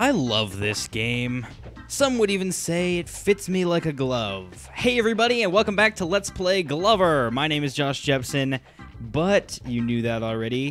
I love this game. Some would even say it fits me like a glove. Hey everybody, and welcome back to Let's Play Glover. My name is Josh Jepson, but you knew that already.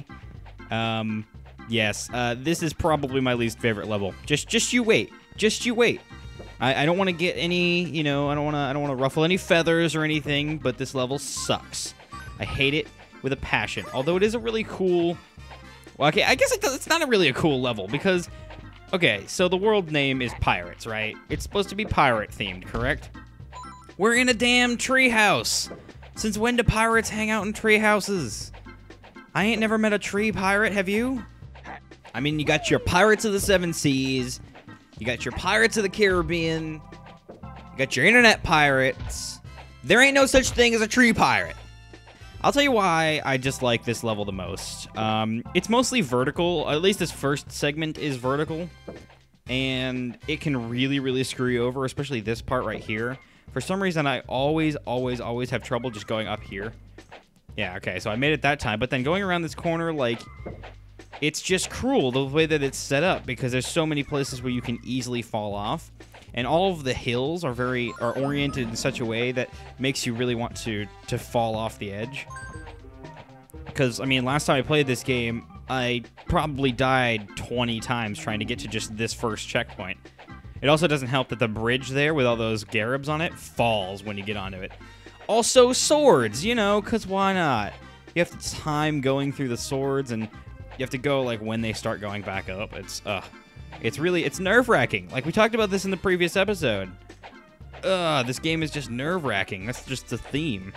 Yes, this is probably my least favorite level. Just you wait. Just you wait. I don't want to get any, I don't want to ruffle any feathers or anything, but this level sucks. I hate it with a passion. Although it is a really cool... Well, okay, I guess it's not really a cool level because... Okay, so the world name is Pirates, right? It's supposed to be pirate-themed, correct? We're in a damn treehouse. Since when do pirates hang out in treehouses? I ain't never met a tree pirate, have you? I mean, you got your Pirates of the Seven Seas, you got your Pirates of the Caribbean, you got your internet pirates. There ain't no such thing as a tree pirate. I'll tell you why I dislike this level the most. It's mostly vertical. At least this first segment is vertical. And it can really, really screw you over, especially this part right here. For some reason, I always have trouble just going up here. Yeah, okay, so I made it that time. But then going around this corner, like, it's just cruel the way that it's set up because there's so many places where you can easily fall off. And all of the hills are oriented in such a way that makes you really want to fall off the edge. Because, I mean, last time I played this game, I probably died 20 times trying to get to just this first checkpoint. It also doesn't help that the bridge there with all those garibs on it falls when you get onto it. Also, swords, because why not? You have to time going through the swords, and you have to go, like, when they start going back up. It's nerve-wracking. Like, we talked about this in the previous episode. This game is just nerve-wracking. That's just the theme.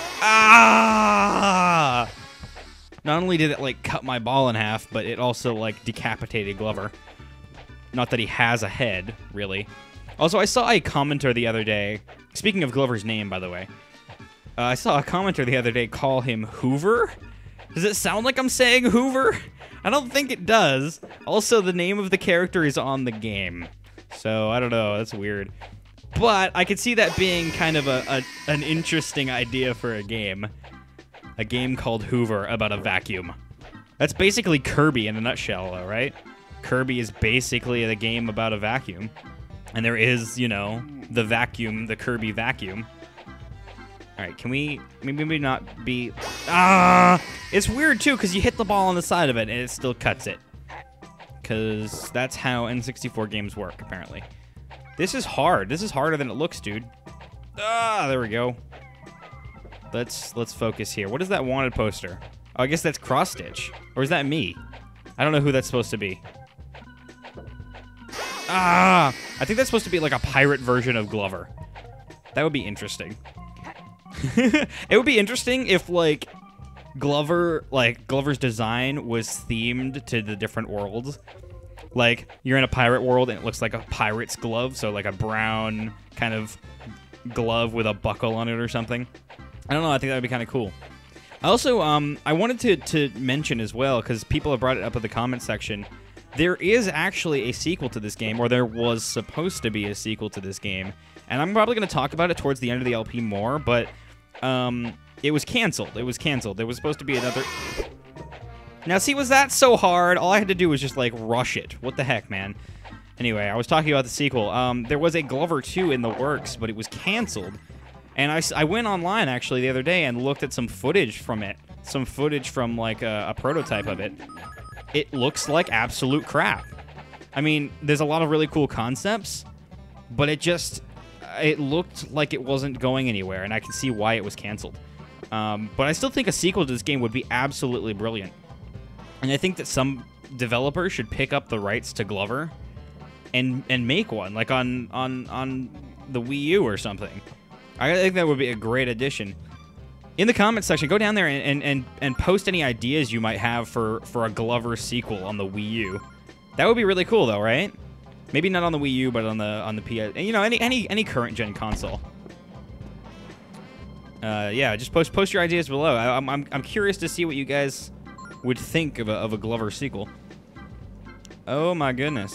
Ah! Not only did it, like, cut my ball in half, but it also, like, decapitated Glover. Not that he has a head, really. Also, I saw a commenter the other day. Speaking of Glover's name, by the way. I saw a commenter the other day call him Hoover. Does it sound like I'm saying Hoover? I don't think it does. Also, the name of the character is on the game. So, I don't know. That's weird. But I could see that being kind of an interesting idea for a game. A game called Hoover about a vacuum. That's basically Kirby in a nutshell, though, right? Kirby is basically the game about a vacuum. And there is, the vacuum, the Kirby vacuum. Alright, can we maybe not be... It's weird, too, because you hit the ball on the side of it, and it still cuts it. Because that's how N64 games work, apparently. This is hard. This is harder than it looks, dude. There we go. Let's focus here. What is that wanted poster? Oh, I guess that's Cross Stitch. Or is that me? I don't know who that's supposed to be. I think that's supposed to be like a pirate version of Glover. That would be interesting. It would be interesting if, like, Glover's design was themed to the different worlds. Like, you're in a pirate world and it looks like a pirate's glove, so like a brown kind of glove with a buckle on it or something. I don't know, I think that would be kind of cool. Also, I wanted to mention as well, because people have brought it up in the comment section, there is actually a sequel to this game, or there was supposed to be a sequel to this game, and I'm probably going to talk about it towards the end of the LP more, but it was canceled. It was canceled. There was supposed to be another... Now, see, was that so hard? All I had to do was just, like, rush it. What the heck, man? Anyway, I was talking about the sequel. There was a Glover 2 in the works, but it was canceled. And I went online, actually, the other day and looked at some footage from it. Some footage from, like, a prototype of it. It looks like absolute crap. I mean, there's a lot of really cool concepts, but it looked like it wasn't going anywhere, and I can see why it was canceled. But I still think a sequel to this game would be absolutely brilliant. And I think that some developers should pick up the rights to Glover and make one, like on the Wii U or something. I think that would be a great addition. In the comment section, go down there and post any ideas you might have for a Glover sequel on the Wii U. That would be really cool, though, right? Maybe not on the Wii U, but on the PS. Any current gen console. Yeah, just post your ideas below. I'm curious to see what you guys would think of a Glover sequel. Oh my goodness.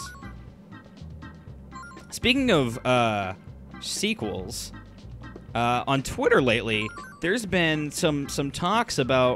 Speaking of sequels, on Twitter lately, there's been some talks about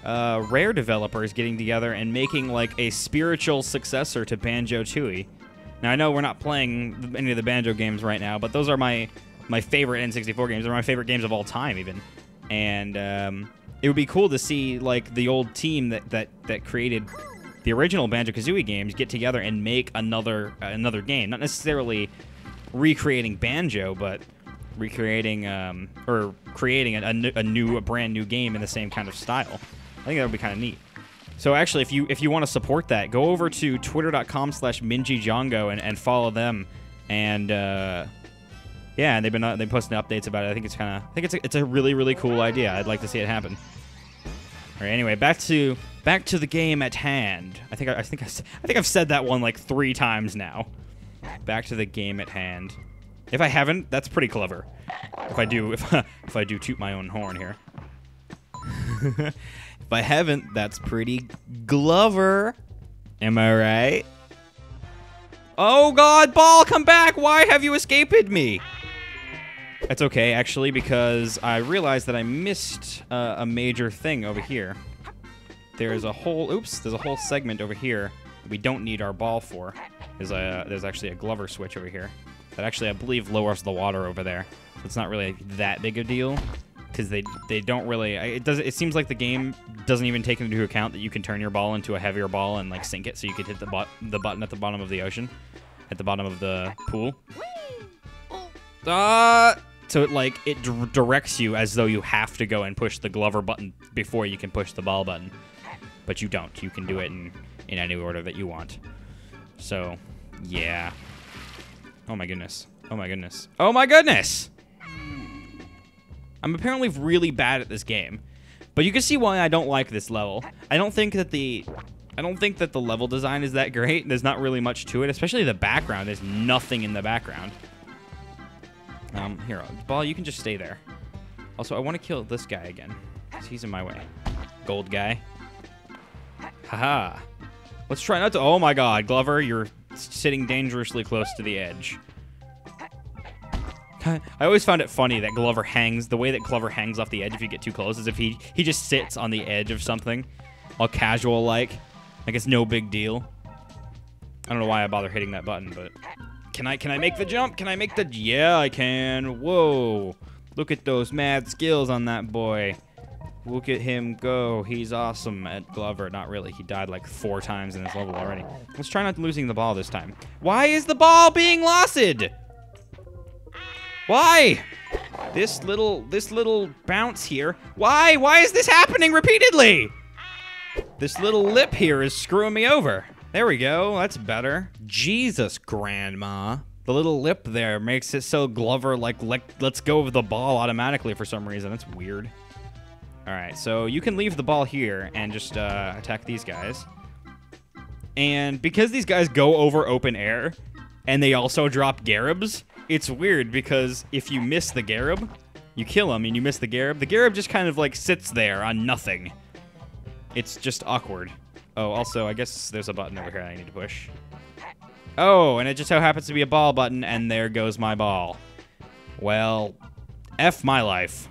Rare developers getting together and making like a spiritual successor to Banjo-Tooie. Now, I know we're not playing any of the Banjo games right now, but those are my favorite N64 games. They're my favorite games of all time, even. And it would be cool to see, like, the old team that created the original Banjo-Kazooie games get together and make another game. Not necessarily recreating Banjo, but recreating or creating a brand new game in the same kind of style. I think that would be kind of neat. So actually, if you want to support that, go over to twitter.com/MinjiJongo and follow them. And yeah, and they've been posting updates about it. I think it's a really, really cool idea. I'd like to see it happen. All right. Anyway, back to the game at hand. I think I've said that one like 3 times now. Back to the game at hand. If I haven't, that's pretty clever. If I do toot my own horn here. If I haven't, that's pretty Glover. Am I right? Oh God, ball, come back! Why have you escaped me? That's okay, actually, because I realized that I missed a major thing over here. There's a whole segment over here that we don't need our ball for. There's actually a Glover switch over here that actually I believe lowers the water over there. So it's not really that big a deal. Because they don't really... It seems like the game doesn't even take into account that you can turn your ball into a heavier ball and like sink it, so you could hit the button at the bottom of the ocean, at the bottom of the pool. So it directs you as though you have to go and push the Glover button before you can push the ball button, but you don't. You can do it in any order that you want. So yeah. Oh my goodness. Oh my goodness. Oh my goodness. I'm apparently really bad at this game, but you can see why I don't like this level. I don't think that the level design is that great. There's not really much to it, especially the background. There's nothing in the background. Here, ball, you can just stay there. Also, I want to kill this guy again, because he's in my way. Gold guy. Haha. Let's try not to... Oh my God, Glover, you're sitting dangerously close to the edge. I always found it funny that Glover hangs, the way that Glover hangs off the edge if you get too close, is if he just sits on the edge of something, all casual-like. Like it's no big deal. I don't know why I bother hitting that button, but... Can I make the jump? Can I make the... Yeah, I can. Whoa. Look at those mad skills on that boy. Look at him go. He's awesome at Glover. Not really. He died like 4 times in this level already. Let's try not losing the ball this time. Why is the ball being losted? Why? This little bounce here. Why? Why is this happening repeatedly? This little lip here is screwing me over. There we go. That's better. Jesus, Grandma. The little lip there makes it so Glover like lets go of the ball automatically for some reason. That's weird. All right, so you can leave the ball here and just attack these guys. And because these guys go over open air, and they also drop Garibs, it's weird because if you miss the Garib, you kill him and you miss the Garib just kind of like sits there on nothing. It's just awkward. Oh, also, I guess there's a button over here I need to push. Oh, and it just so happens to be a ball button, and there goes my ball. Well, F my life.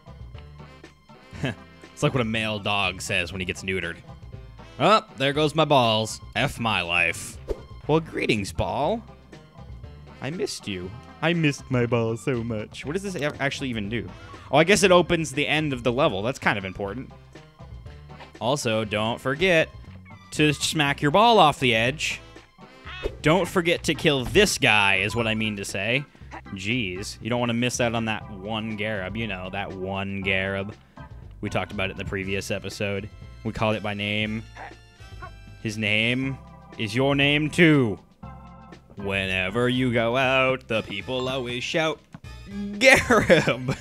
It's like what a male dog says when he gets neutered. Oh, there goes my balls. F my life. Well, greetings, ball. I missed you. I missed my ball so much. What does this actually even do? Oh, I guess it opens the end of the level. That's kind of important. Also, don't forget to smack your ball off the edge. Don't forget to kill this guy, is what I mean to say. Jeez, you don't want to miss out on that one Garib. You know, that one Garib. We talked about it in the previous episode. We called it by name. His name is your name, too. Whenever you go out, the people always shout, Garib!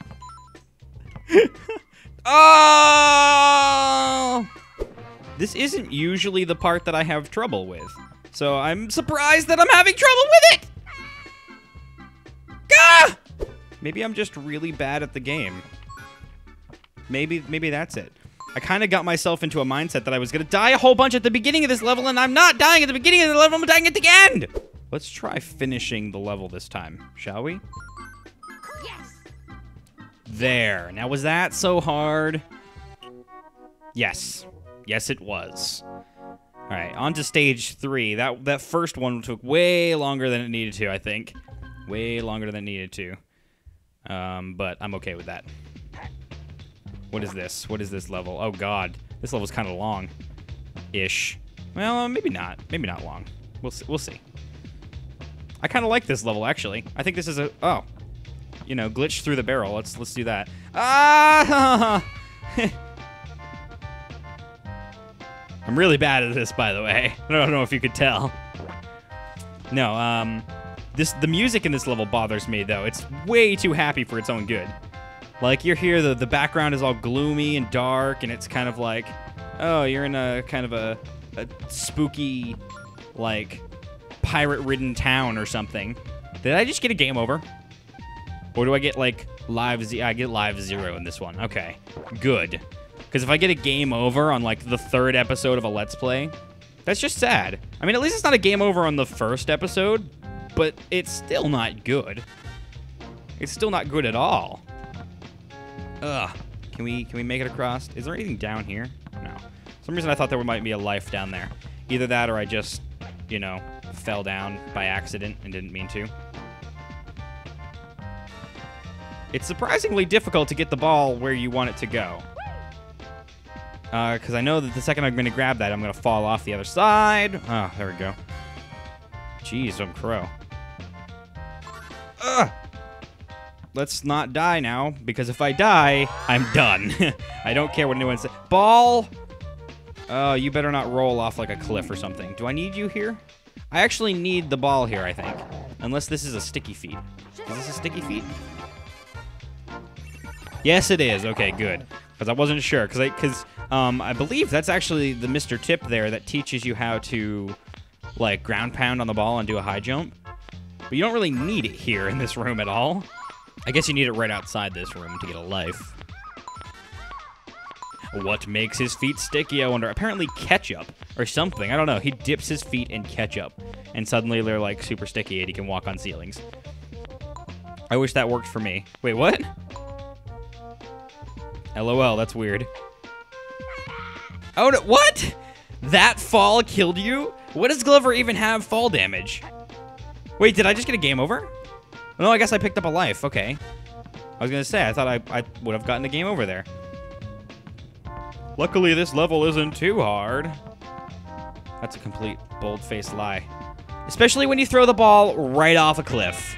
Oh! This isn't usually the part that I have trouble with, so I'm surprised that I'm having trouble with it! Gah! Maybe I'm just really bad at the game. Maybe that's it. I kind of got myself into a mindset that I was going to die a whole bunch at the beginning of this level, and I'm not dying at the beginning of the level, I'm dying at the end! Let's try finishing the level this time, shall we? Yes. There. Now, was that so hard? Yes. Yes, it was. All right, on to stage 3. That first one took way longer than it needed to, I think. Way longer than it needed to. But I'm okay with that. What is this? What is this level? Oh, God. This level's kind of long-ish. Well, maybe not. Maybe not long. We'll see. I kind of like this level, actually. I think this is a... Oh. You know, glitch through the barrel. Let's do that. Ah! I'm really bad at this, by the way. I don't know if you could tell. No, the music in this level bothers me, though. It's way too happy for its own good. Like, you're here, the background is all gloomy and dark, and it's kind of like, oh, you're in a kind of a spooky, like, pirate-ridden town or something. Did I just get a game over? Or do I get, like, I get live 0 in this one. Okay, good. Because if I get a game over on, like, the 3rd episode of a Let's Play, that's just sad. I mean, at least it's not a game over on the 1st episode, but it's still not good. It's still not good at all. Ugh. Can we make it across? Is there anything down here? No. For some reason I thought there might be a life down there. Either that or I just, you know, fell down by accident and didn't mean to. It's surprisingly difficult to get the ball where you want it to go. Because I know that the second I'm going to grab that, I'm going to fall off the other side. Ah, there we go. Jeez, I'm crow. Ugh! Let's not die now, because if I die, I'm done. I don't care what anyone says. Ball! Oh, you better not roll off like a cliff or something. Do I need you here? I actually need the ball here, I think. Unless this is a sticky feet. Is this a sticky feet? Yes, it is. Okay, good. Because I wasn't sure. Because I believe that's actually the Mr. Tip there that teaches you how to, like, ground pound on the ball and do a high jump. But you don't really need it here in this room at all. I guess you need it right outside this room to get a life. What makes his feet sticky, I wonder? Apparently ketchup or something. I don't know. He dips his feet in ketchup, and suddenly they're, like, super sticky, and he can walk on ceilings. I wish that worked for me. Wait, what? LOL, that's weird. Oh, no, what? That fall killed you? What does Glover even have fall damage? Wait, did I just get a game over? No, I guess I picked up a life. Okay. I was going to say, I thought I would have gotten a game over there. Luckily, this level isn't too hard. That's a complete bold-faced lie. Especially when you throw the ball right off a cliff.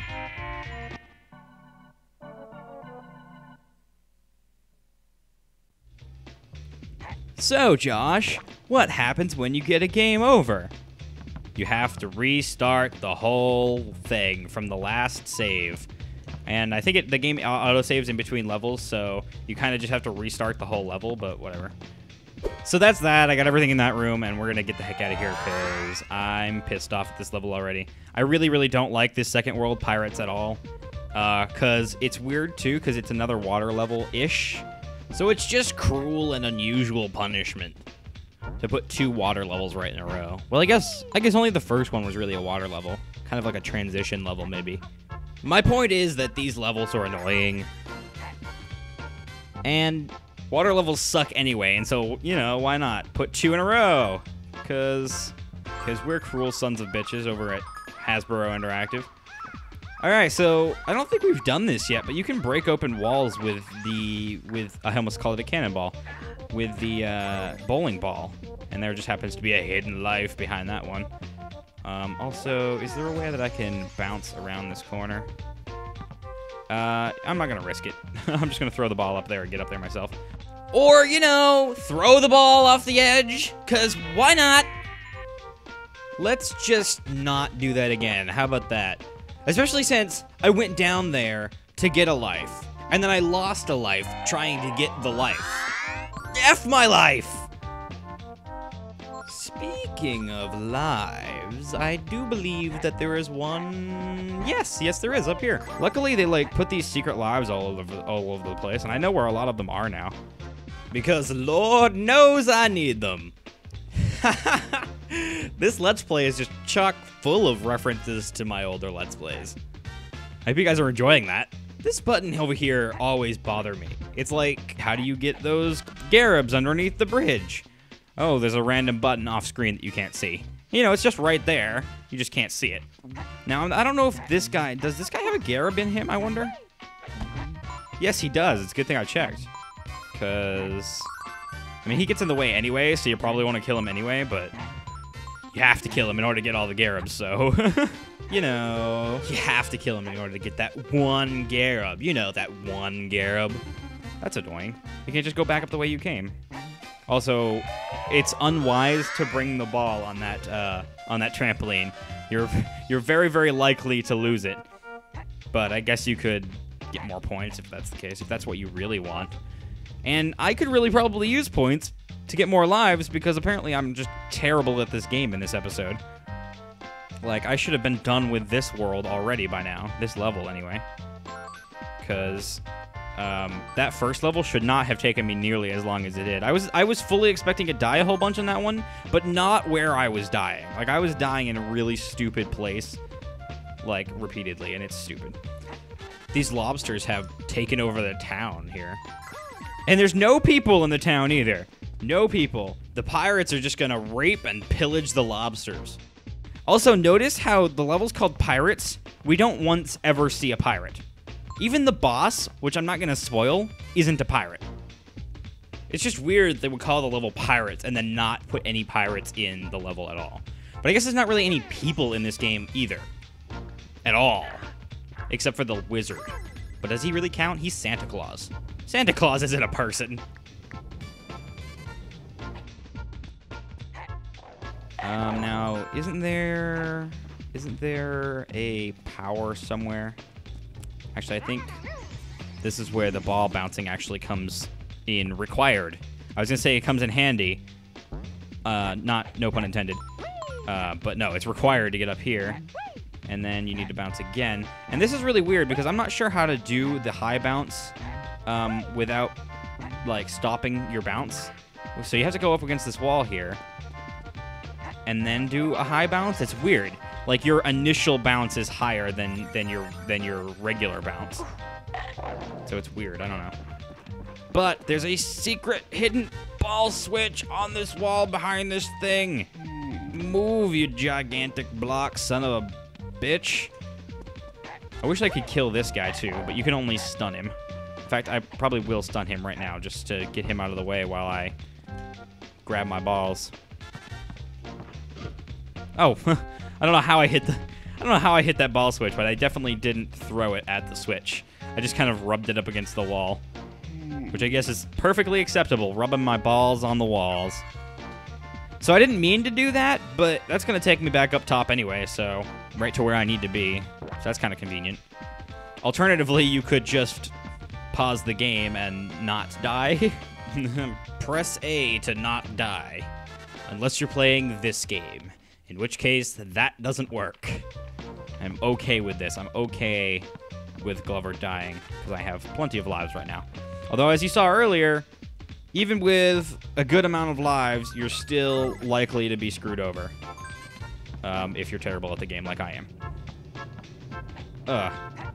So, Josh, what happens when you get a game over? You have to restart the whole thing from the last save. And I think the game auto-saves in between levels, so you kind of just have to restart the whole level, but whatever. So that's that. I got everything in that room, and we're going to get the heck out of here because I'm pissed off at this level already. I really, really don't like this Second World Pirates at all because it's weird, too, because it's another water level-ish. So it's just cruel and unusual punishment to put 2 water levels right in a row. Well, I guess only the first one was really a water level. Kind of like a transition level, maybe. My point is that these levels are annoying. And water levels suck anyway, and so, you know, why not? Put 2 in a row. Because we're cruel sons of bitches over at Hasbro Interactive. Alright, so I don't think we've done this yet, but you can break open walls with I almost called it a cannonball, with the bowling ball. And there just happens to be a hidden life behind that one. Also, is there a way that I can bounce around this corner? I'm not gonna risk it. I'm just gonna throw the ball up there and get up there myself. Or, you know, throw the ball off the edge, 'cause why not? Let's just not do that again. How about that? Especially since I went down there to get a life, and then I lost a life trying to get the life. F my life! Speaking of lives, I do believe that there is one... Yes, there is, up here. Luckily, they, like, put these secret lives all over the place, and I know where a lot of them are now. Because Lord knows I need them. This Let's Play is just chock full of references to my older Let's Plays. I hope you guys are enjoying that. This button over here always bothered me. It's like, how do you get those Garibs underneath the bridge? Oh, there's a random button off screen that you can't see. You know, it's just right there. You just can't see it. Now, I don't know if this guy... Does this guy have a Garab in him, I wonder? Yes, he does. It's a good thing I checked. Because... I mean, he gets in the way anyway, so you probably want to kill him anyway, but... You have to kill him in order to get all the Garabs, so... You know... You have to kill him in order to get that one Garab. You know, that one Garab. That's annoying. You can't just go back up the way you came. Also, it's unwise to bring the ball on that trampoline. You're very, very likely to lose it. But I guess you could get more points if that's the case, if that's what you really want. And I could really probably use points to get more lives because apparently I'm just terrible at this game in this episode. Like, I should have been done with this world already by now. This level, anyway. Because... that first level should not have taken me nearly as long as it did. I was fully expecting to die a whole bunch on that one, but not where I was dying. Like, I was dying in a really stupid place, like, repeatedly, and it's stupid. These lobsters have taken over the town here. And there's no people in the town either. No people. The pirates are just gonna rape and pillage the lobsters. Also, notice how the level's called Pirates. We don't once ever see a pirate. Even the boss, which I'm not going to spoil, isn't a pirate. It's just weird they would call the level Pirates and then not put any pirates in the level at all. But I guess there's not really any people in this game either. At all. Except for the wizard. But does he really count? He's Santa Claus. Santa Claus isn't a person. Now, isn't there a power somewhere? Actually, I think this is where the ball bouncing actually comes in required. I was going to say it comes in handy. No pun intended. But no, it's required to get up here. And then you need to bounce again. And this is really weird because I'm not sure how to do the high bounce without, like, stopping your bounce. So you have to go up against this wall here and then do a high bounce. It's weird. Like, your initial bounce is higher than your regular bounce. So it's weird. I don't know. But there's a secret hidden ball switch on this wall behind this thing. Move, you gigantic block, son of a bitch. I wish I could kill this guy, too, but you can only stun him. In fact, I probably will stun him right now just to get him out of the way while I grab my balls. Oh, I don't know how I hit that ball switch, but I definitely didn't throw it at the switch. I just kind of rubbed it up against the wall, which I guess is perfectly acceptable, rubbing my balls on the walls. So I didn't mean to do that, but that's going to take me back up top anyway, so right to where I need to be. So that's kind of convenient. Alternatively, you could just pause the game and not die. Press A to not die, unless you're playing this game. In which case, that doesn't work. I'm okay with this. I'm okay with Glover dying, because I have plenty of lives right now. Although, as you saw earlier, even with a good amount of lives, you're still likely to be screwed over. If you're terrible at the game like I am.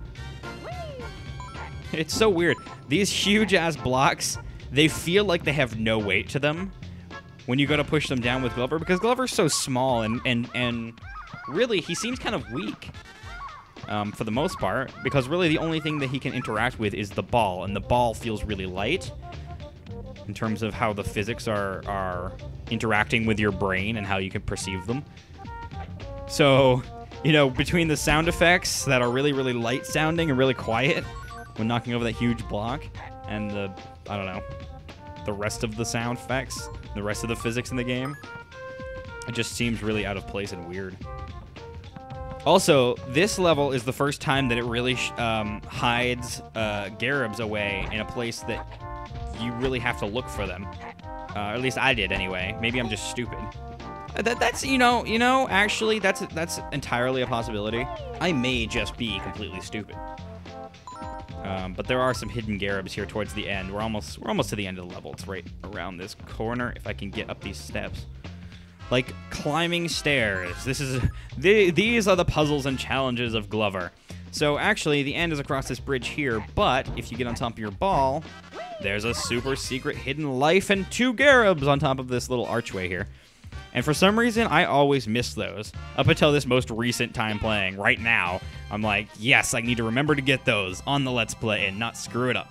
It's so weird. These huge-ass blocks, they feel like they have no weight to them when you go to push them down with Glover, because Glover's so small, and really, he seems kind of weak for the most part, because really the only thing that he can interact with is the ball, and the ball feels really light in terms of how the physics are interacting with your brain and how you can perceive them. So, you know, between the sound effects that are really, really light sounding and really quiet when knocking over that huge block, and the, I don't know, the rest of the sound effects, the rest of the physics in the game, it just seems really out of place and weird. Also, this level is the first time that it really hides Garabs away in a place that you really have to look for them. Or at least I did anyway. Maybe I'm just stupid. That's actually that's entirely a possibility. I may just be completely stupid. But there are some hidden Garabs here towards the end. We're almost to the end of the level. It's right around this corner. If I can get up these steps, like climbing stairs. These are the puzzles and challenges of Glover. So actually, the end is across this bridge here. But if you get on top of your ball, There's a super secret hidden life and 2 Garubs on top of this little archway here. And for some reason, I always miss those. Up until this most recent time playing. Right now, I'm like, yes, I need to remember to get those on the Let's Play and not screw it up.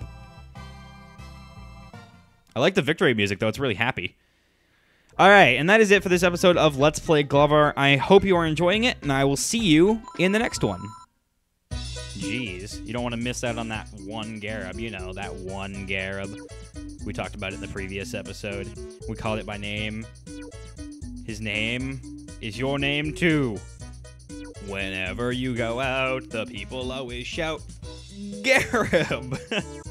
I like the victory music, though. It's really happy. All right, and that is it for this episode of Let's Play Glover. I hope you are enjoying it, and I will see you in the next one. Jeez, you don't want to miss out on that one Garub. You know, that one Garub. We talked about it in the previous episode. We called it by name. His name is your name, too. Whenever you go out, the people always shout, Garub!